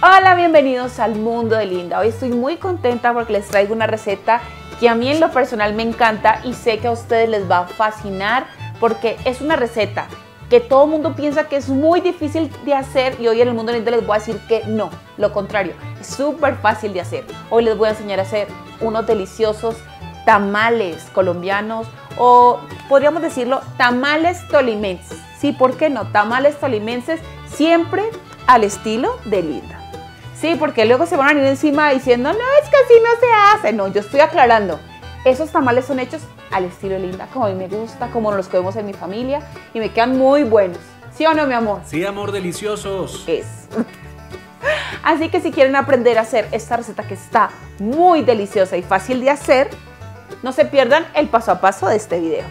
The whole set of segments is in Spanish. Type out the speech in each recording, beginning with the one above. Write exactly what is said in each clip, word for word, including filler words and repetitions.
Hola, bienvenidos al mundo de Linda. Hoy estoy muy contenta porque les traigo una receta que a mí en lo personal me encanta y sé que a ustedes les va a fascinar porque es una receta que todo el mundo piensa que es muy difícil de hacer y hoy en el mundo de Linda les voy a decir que no, lo contrario, es súper fácil de hacer. Hoy les voy a enseñar a hacer unos deliciosos tamales colombianos o podríamos decirlo tamales tolimenses. Sí, ¿por qué no? Tamales tolimenses siempre al estilo de Linda. Sí, porque luego se van a venir encima diciendo, no, es que así no se hace. No, yo estoy aclarando. Esos tamales son hechos al estilo de Linda, como a mí me gusta, como nos los comemos en mi familia y me quedan muy buenos. ¿Sí o no, mi amor? Sí, amor, deliciosos. Es. Así que si quieren aprender a hacer esta receta que está muy deliciosa y fácil de hacer, no se pierdan el paso a paso de este video.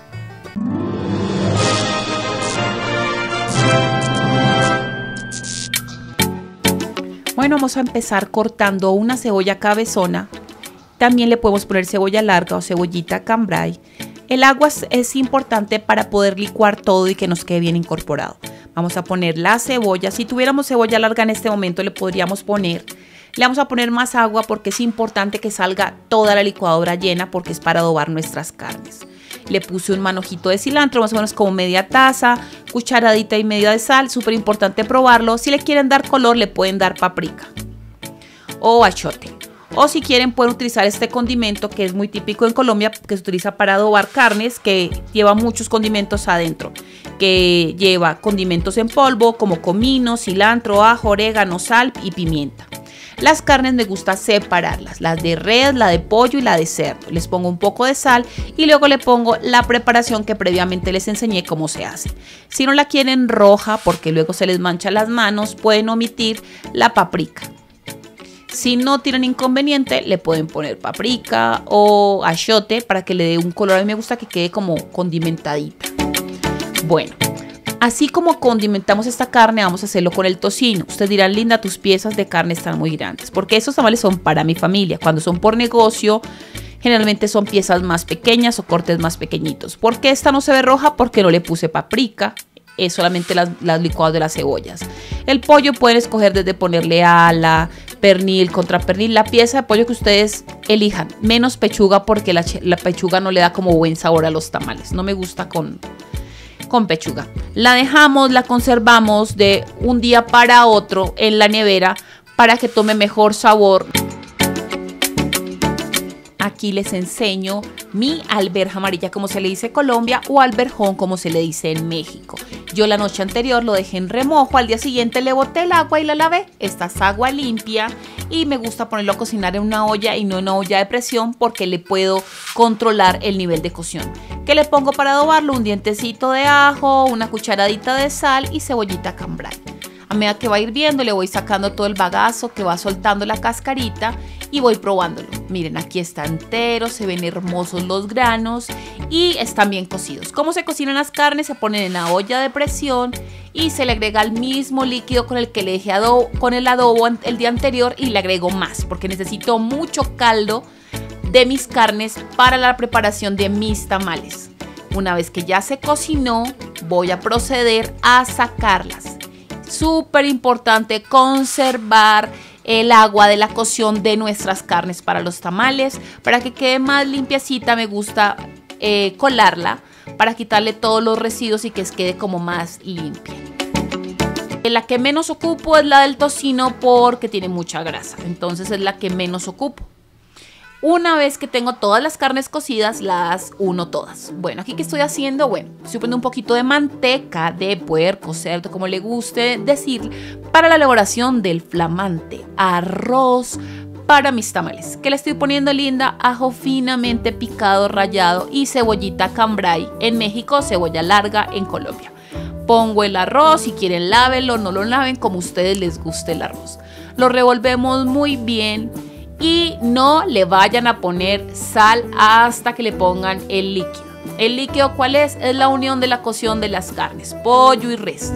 Bueno, vamos a empezar cortando una cebolla cabezona. También le podemos poner cebolla larga o cebollita cambray. El agua es importante para poder licuar todo y que nos quede bien incorporado. Vamos a poner la cebolla. Si tuviéramos cebolla larga en este momento le podríamos poner. Le vamos a poner más agua porque es importante que salga toda la licuadora llena porque es para adobar nuestras carnes. Le puse un manojito de cilantro, más o menos como media taza, cucharadita y media de sal, súper importante probarlo. Si le quieren dar color, le pueden dar paprika o achiote. O si quieren, pueden utilizar este condimento que es muy típico en Colombia, que se utiliza para adobar carnes, que lleva muchos condimentos adentro, que lleva condimentos en polvo como comino, cilantro, ajo, orégano, sal y pimienta. Las carnes me gusta separarlas, las de res, la de pollo y la de cerdo. Les pongo un poco de sal y luego le pongo la preparación que previamente les enseñé cómo se hace. Si no la quieren roja porque luego se les mancha las manos, pueden omitir la paprika. Si no tienen inconveniente, le pueden poner paprika o achiote para que le dé un color. A mí me gusta que quede como condimentadita. Bueno. Así como condimentamos esta carne, vamos a hacerlo con el tocino. Ustedes dirán, Linda, tus piezas de carne están muy grandes. Porque esos tamales son para mi familia. Cuando son por negocio, generalmente son piezas más pequeñas o cortes más pequeñitos. ¿Por qué esta no se ve roja? Porque no le puse paprika. Es solamente las, las licuadas de las cebollas. El pollo pueden escoger desde ponerle ala, pernil, contra pernil. La pieza de pollo que ustedes elijan. Menos pechuga porque la, la pechuga no le da como buen sabor a los tamales. No me gusta con... con pechuga. La dejamos, la conservamos de un día para otro en la nevera para que tome mejor sabor. Aquí les enseño mi alberja amarilla, como se le dice en Colombia, o alberjón, como se le dice en México. Yo la noche anterior lo dejé en remojo, al día siguiente le boté el agua y la lavé. Esta es agua limpia y me gusta ponerlo a cocinar en una olla y no en una olla de presión porque le puedo controlar el nivel de cocción. ¿Qué le pongo para adobarlo? Un dientecito de ajo, una cucharadita de sal y cebollita cambray. A medida que va hirviendo le voy sacando todo el bagazo que va soltando la cascarita y voy probándolo. Miren, aquí está entero, se ven hermosos los granos y están bien cocidos. ¿Cómo se cocinan las carnes? Se ponen en la olla de presión y se le agrega el mismo líquido con el que le dejé adobo, con el adobo el día anterior y le agrego más porque necesito mucho caldo de mis carnes para la preparación de mis tamales. Una vez que ya se cocinó, voy a proceder a sacarlas. Súper importante conservar el agua de la cocción de nuestras carnes para los tamales. Para que quede más limpiecita me gusta eh, colarla para quitarle todos los residuos y que quede como más limpia. La que menos ocupo es la del tocino porque tiene mucha grasa, entonces es la que menos ocupo. Una vez que tengo todas las carnes cocidas, las uno todas. Bueno, aquí que estoy haciendo, bueno, estoy poniendo un poquito de manteca de puerco, cerdo, como le guste decir, para la elaboración del flamante arroz para mis tamales. ¿Qué le estoy poniendo, Linda? Ajo finamente picado, rallado y cebollita cambray en México, cebolla larga en Colombia. Pongo el arroz, si quieren lávenlo, no lo laven, como a ustedes les guste el arroz. Lo revolvemos muy bien. Y no le vayan a poner sal hasta que le pongan el líquido. ¿El líquido cuál es? Es la unión de la cocción de las carnes, pollo y res.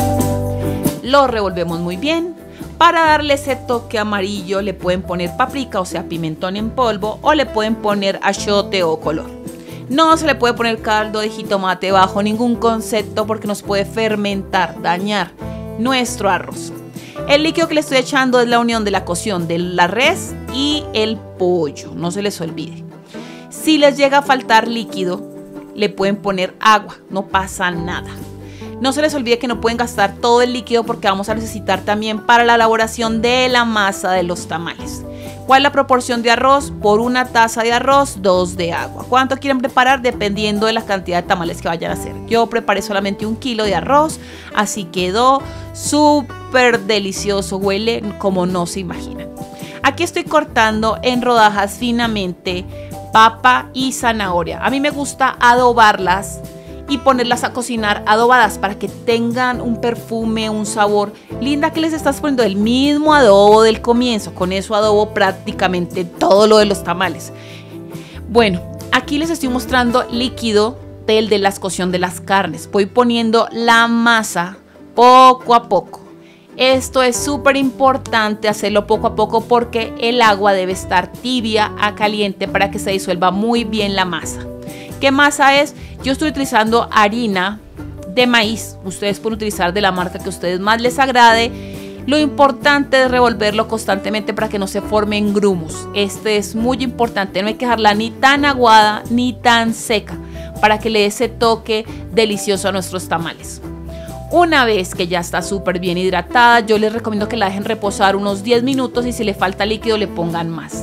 Lo revolvemos muy bien. Para darle ese toque amarillo le pueden poner paprika, o sea pimentón en polvo, o le pueden poner achiote o color. No se le puede poner caldo de jitomate bajo ningún concepto porque nos puede fermentar, dañar nuestro arroz. El líquido que le estoy echando es la unión de la cocción de la res y el pollo, no se les olvide. Si les llega a faltar líquido, le pueden poner agua, no pasa nada. No se les olvide que no pueden gastar todo el líquido porque vamos a necesitar también para la elaboración de la masa de los tamales. ¿Cuál es la proporción de arroz? Por una taza de arroz, dos de agua. ¿Cuánto quieren preparar? Dependiendo de la cantidad de tamales que vayan a hacer. Yo preparé solamente un kilo de arroz, así quedó súper delicioso, huele como no se imaginan. Aquí estoy cortando en rodajas finamente papa y zanahoria. A mí me gusta adobarlas y ponerlas a cocinar adobadas para que tengan un perfume, un sabor. Linda, que les estás poniendo el mismo adobo del comienzo. Con eso adobo prácticamente todo lo de los tamales. Bueno, aquí les estoy mostrando líquido del de la cocción de las carnes. Voy poniendo la masa poco a poco. Esto es súper importante hacerlo poco a poco porque el agua debe estar tibia a caliente para que se disuelva muy bien la masa. ¿Qué masa es? Yo estoy utilizando harina de maíz. Ustedes pueden utilizar de la marca que a ustedes más les agrade. Lo importante es revolverlo constantemente para que no se formen grumos. Este es muy importante. No hay que dejarla ni tan aguada ni tan seca para que le dé ese toque delicioso a nuestros tamales. Una vez que ya está súper bien hidratada, yo les recomiendo que la dejen reposar unos diez minutos y si le falta líquido le pongan más.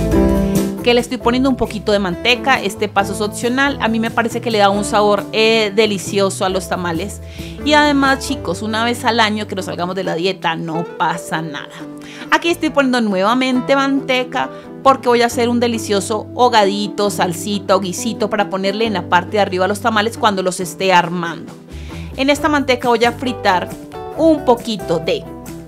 Que le estoy poniendo un poquito de manteca, este paso es opcional, a mí me parece que le da un sabor eh, delicioso a los tamales. Y además, chicos, una vez al año que nos salgamos de la dieta no pasa nada. Aquí estoy poniendo nuevamente manteca porque voy a hacer un delicioso hogadito, salsita o guisito para ponerle en la parte de arriba a los tamales cuando los esté armando. En esta manteca voy a fritar un poquito de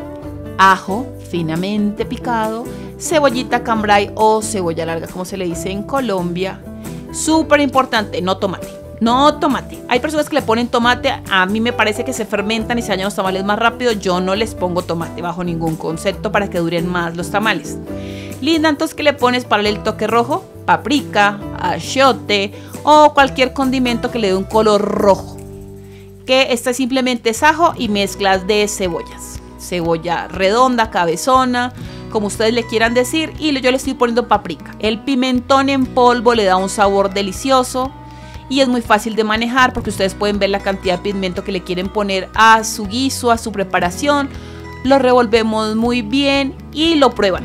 ajo finamente picado, cebollita cambray o cebolla larga como se le dice en Colombia. Súper importante, no tomate, no tomate. Hay personas que le ponen tomate, a mí me parece que se fermentan y se dañan los tamales más rápido. Yo no les pongo tomate bajo ningún concepto para que duren más los tamales. Linda, entonces, ¿qué le pones para el toque rojo? Paprika, achiote o cualquier condimento que le dé un color rojo. Que este simplemente es ajo y mezclas de cebollas. Cebolla redonda, cabezona, como ustedes le quieran decir, y yo le estoy poniendo paprika. El pimentón en polvo le da un sabor delicioso y es muy fácil de manejar porque ustedes pueden ver la cantidad de pigmento que le quieren poner a su guiso, a su preparación. Lo revolvemos muy bien y lo prueban.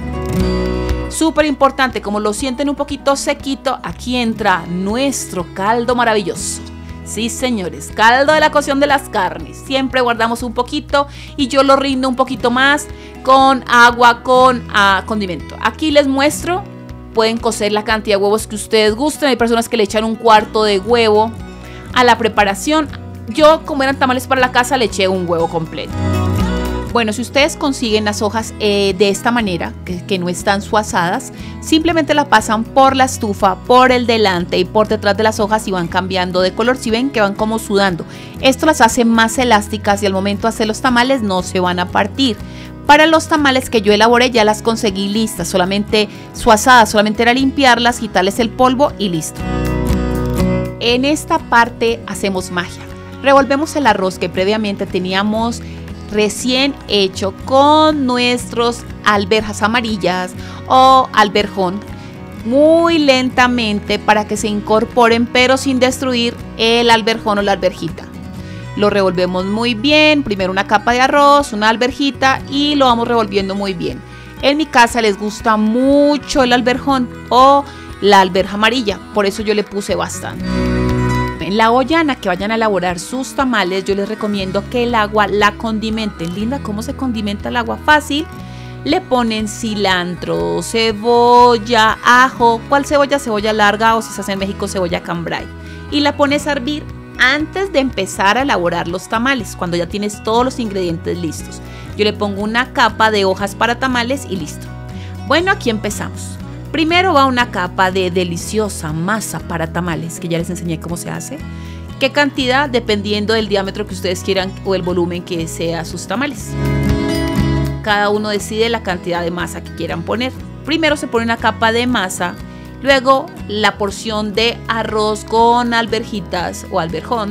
Súper importante, como lo sienten un poquito sequito, aquí entra nuestro caldo maravilloso. Sí, señores, caldo de la cocción de las carnes. Siempre guardamos un poquito y yo lo rindo un poquito más con agua, con uh, condimento. Aquí les muestro, pueden cocer la cantidad de huevos que ustedes gusten. Hay personas que le echan un cuarto de huevo a la preparación. Yo, como eran tamales para la casa, le eché un huevo completo. Bueno, si ustedes consiguen las hojas eh, de esta manera, que, que no están suazadas, simplemente la pasan por la estufa, por el delante y por detrás de las hojas y van cambiando de color. Si ven que van como sudando, esto las hace más elásticas y al momento de hacer los tamales no se van a partir. Para los tamales que yo elaboré ya las conseguí listas, solamente suazadas, solamente era limpiarlas, quitarles el polvo y listo. En esta parte hacemos magia. Revolvemos el arroz que previamente teníamos recién hecho con nuestros alberjas amarillas o alberjón muy lentamente para que se incorporen pero sin destruir el alberjón o la alberjita. Lo revolvemos muy bien, primero una capa de arroz, una alberjita y lo vamos revolviendo muy bien. En mi casa les gusta mucho el alberjón o la alberja amarilla, por eso yo le puse bastante. En la olla en la que vayan a elaborar sus tamales, yo les recomiendo que el agua la condimenten. Linda, ¿cómo se condimenta el agua? Fácil. Le ponen cilantro, cebolla, ajo. ¿Cuál cebolla? Cebolla larga o si se hace en México, cebolla cambray. Y la pones a hervir antes de empezar a elaborar los tamales, cuando ya tienes todos los ingredientes listos. Yo le pongo una capa de hojas para tamales y listo. Bueno, aquí empezamos. Primero va una capa de deliciosa masa para tamales, que ya les enseñé cómo se hace. ¿Qué cantidad? Dependiendo del diámetro que ustedes quieran o el volumen que sea sus tamales. Cada uno decide la cantidad de masa que quieran poner. Primero se pone una capa de masa, luego la porción de arroz con alverjitas o alberjón,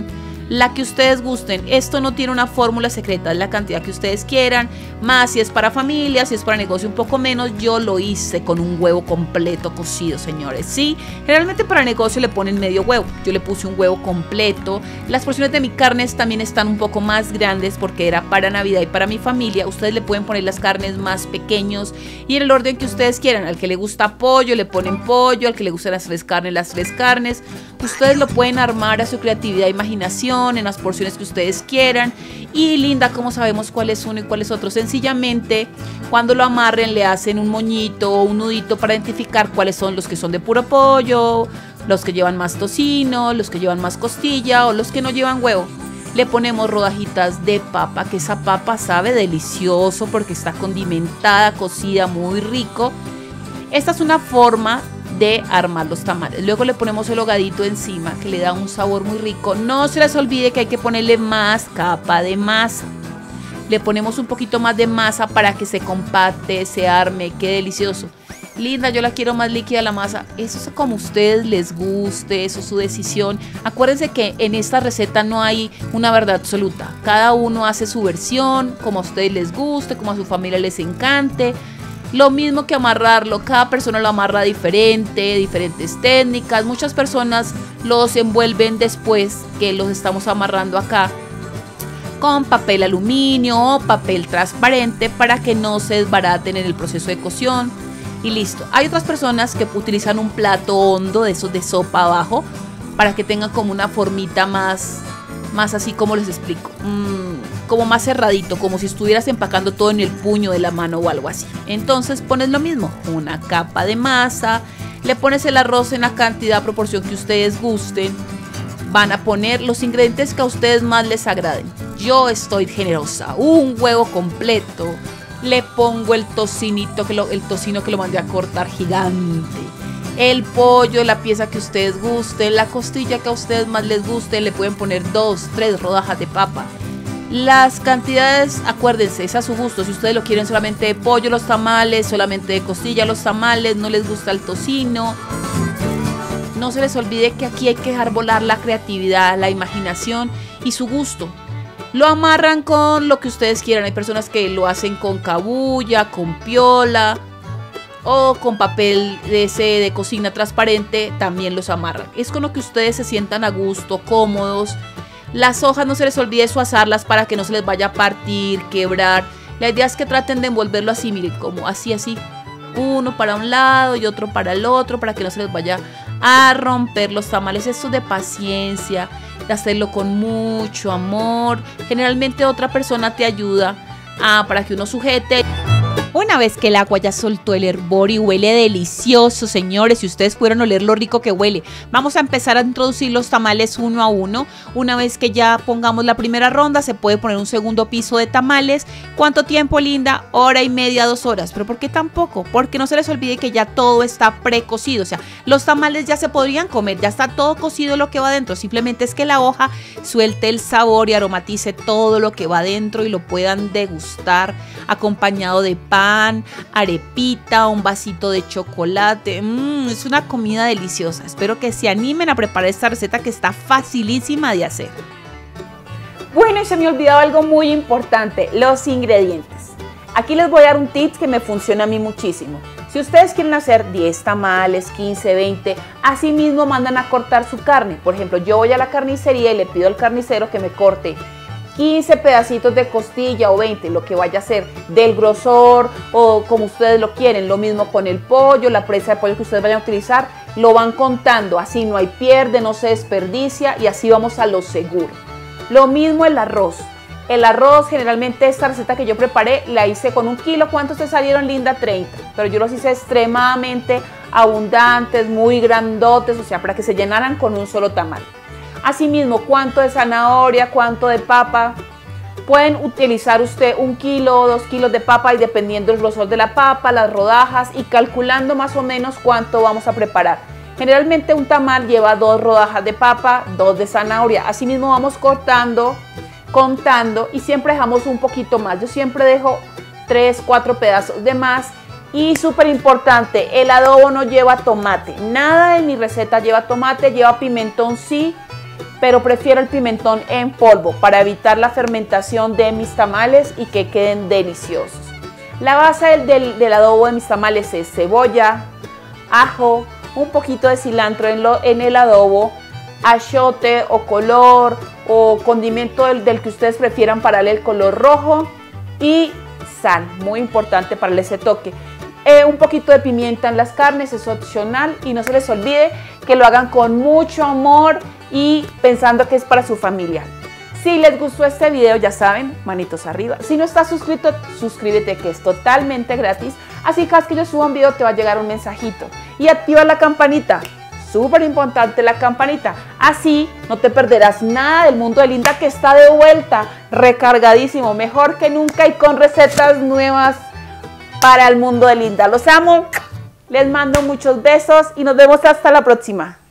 la que ustedes gusten. Esto no tiene una fórmula secreta, es la cantidad que ustedes quieran, más si es para familia, si es para negocio un poco menos. Yo lo hice con un huevo completo cocido, señores. Sí, generalmente para negocio le ponen medio huevo, yo le puse un huevo completo. Las porciones de mis carnes también están un poco más grandes porque era para Navidad y para mi familia. Ustedes le pueden poner las carnes más pequeños y en el orden que ustedes quieran. Al que le gusta pollo, le ponen pollo, al que le gustan las tres carnes, las tres carnes. Ustedes lo pueden armar a su creatividad e imaginación en las porciones que ustedes quieran. Y linda, ¿cómo sabemos cuál es uno y cuál es otro? Sencillamente, cuando lo amarren, le hacen un moñito o un nudito para identificar cuáles son los que son de puro pollo, los que llevan más tocino, los que llevan más costilla o los que no llevan huevo. Le ponemos rodajitas de papa, que esa papa sabe delicioso porque está condimentada, cocida, muy rico. Esta es una forma de armar los tamales. Luego le ponemos el hogadito encima, que le da un sabor muy rico. No se les olvide que hay que ponerle más capa de masa. Le ponemos un poquito más de masa para que se compacte, se arme, quede delicioso. Linda, yo la quiero más líquida la masa. Eso es como a ustedes les guste, eso es su decisión. Acuérdense que en esta receta no hay una verdad absoluta. Cada uno hace su versión, como a ustedes les guste, como a su familia les encante. Lo mismo que amarrarlo, cada persona lo amarra diferente, diferentes técnicas. Muchas personas los envuelven después que los estamos amarrando acá con papel aluminio o papel transparente para que no se desbaraten en el proceso de cocción. Y listo. Hay otras personas que utilizan un plato hondo de esos de sopa abajo para que tengan como una formita más, más así como les explico. Mmm, como más cerradito, como si estuvieras empacando todo en el puño de la mano o algo así. Entonces pones lo mismo, una capa de masa, le pones el arroz en la cantidad, proporción que ustedes gusten. Van a poner los ingredientes que a ustedes más les agraden. Yo estoy generosa, un huevo completo, le pongo el tocinito, que lo, el tocino que lo mandé a cortar gigante, el pollo, la pieza que ustedes gusten, la costilla que a ustedes más les guste, le pueden poner dos, tres rodajas de papa. Las cantidades, acuérdense, es a su gusto. Si ustedes lo quieren solamente de pollo los tamales, solamente de costilla los tamales, no les gusta el tocino. No se les olvide que aquí hay que dejar volar la creatividad, la imaginación y su gusto. Lo amarran con lo que ustedes quieran. Hay personas que lo hacen con cabuya, con piola o con papel de ese de cocina transparente, también los amarran. Es con lo que ustedes se sientan a gusto, cómodos. Las hojas no se les olvide suazarlas para que no se les vaya a partir, quebrar. La idea es que traten de envolverlo así, miren, como así, así. Uno para un lado y otro para el otro para que no se les vaya a romper los tamales. Esto es de paciencia, de hacerlo con mucho amor. Generalmente otra persona te ayuda a, para que uno sujete. Una vez que el agua ya soltó el hervor y huele delicioso, señores, si ustedes pudieran oler lo rico que huele, vamos a empezar a introducir los tamales uno a uno. Una vez que ya pongamos la primera ronda, se puede poner un segundo piso de tamales. ¿Cuánto tiempo, linda? Hora y media, dos horas. ¿Pero por qué tan poco? Porque no se les olvide que ya todo está precocido. O sea, los tamales ya se podrían comer, ya está todo cocido lo que va adentro. Simplemente es que la hoja suelte el sabor y aromatice todo lo que va adentro y lo puedan degustar acompañado de pan, arepita, un vasito de chocolate. Mmm, es una comida deliciosa. Espero que se animen a preparar esta receta que está facilísima de hacer. Bueno, y se me olvidaba algo muy importante, los ingredientes. Aquí les voy a dar un tip que me funciona a mí muchísimo. Si ustedes quieren hacer diez tamales, quince, veinte, así mismo mandan a cortar su carne. Por ejemplo, yo voy a la carnicería y le pido al carnicero que me corte quince pedacitos de costilla o veinte, lo que vaya a ser, del grosor o como ustedes lo quieren. Lo mismo con el pollo, la presa de pollo que ustedes vayan a utilizar, lo van contando, así no hay pierde, no se desperdicia y así vamos a lo seguro. Lo mismo el arroz. El arroz, generalmente esta receta que yo preparé, la hice con un kilo. ¿Cuántos te salieron, linda? treinta. Pero yo los hice extremadamente abundantes, muy grandotes, o sea, para que se llenaran con un solo tamal. Asimismo, cuánto de zanahoria, cuánto de papa. Pueden utilizar usted un kilo o dos kilos de papa y dependiendo del grosor de la papa, las rodajas y calculando más o menos cuánto vamos a preparar. Generalmente un tamal lleva dos rodajas de papa, dos de zanahoria. Asimismo vamos cortando, contando y siempre dejamos un poquito más. Yo siempre dejo tres, cuatro pedazos de más. Y súper importante, el adobo no lleva tomate. Nada de mi receta lleva tomate, lleva pimentón sí, pero prefiero el pimentón en polvo para evitar la fermentación de mis tamales y que queden deliciosos. La base del, del, del adobo de mis tamales es cebolla, ajo, un poquito de cilantro en, lo, en el adobo, achiote o color o condimento del, del que ustedes prefieran para darle el color rojo, y sal, muy importante para darle ese toque. Eh, un poquito de pimienta en las carnes es opcional, y no se les olvide que lo hagan con mucho amor y pensando que es para su familia. Si les gustó este video, ya saben, manitos arriba. Si no estás suscrito, suscríbete, que es totalmente gratis. Así cada vez que yo suba un video te va a llegar un mensajito. Y activa la campanita, súper importante la campanita. Así no te perderás nada del mundo de Linda, que está de vuelta, recargadísimo, mejor que nunca y con recetas nuevas para el mundo de Linda. Los amo, les mando muchos besos y nos vemos hasta la próxima.